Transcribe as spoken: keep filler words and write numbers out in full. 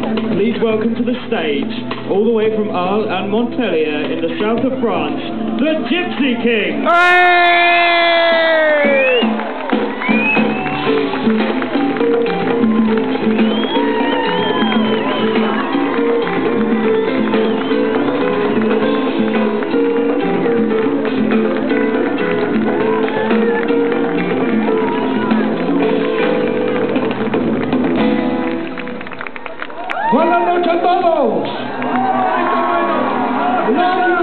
Please welcome to the stage, all the way from Arles and Montpellier in the south of France, the Gypsy King! Hey! Buenas noches a todos.